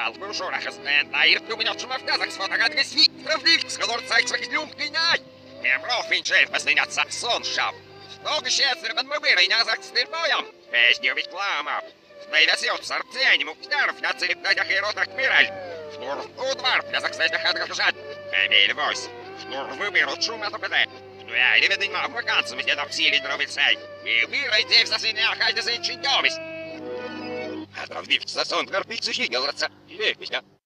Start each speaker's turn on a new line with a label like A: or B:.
A: Al brošūrā, kas tā ir, tu viņu atšumā Kazaks fotogrāfijas Viktorovniks, который царь своих люмкиняй. Мемров винчает последнят саксон шап. Много щецер под мобирой не азакстыр боем. Песню ведь клама. Найдет сорцень, муктаров, на церемонах и ротах мираль. Шнур удвар, для закстельных отгружать. Эмиль вось. Шнур выберут шум от ОПД. Я не видно вакансию, где там сили дровицей. И вырайте в засынях, хайде за инчинёвись. А то вдив, засон, горпицы, щигелраться. Или, меня.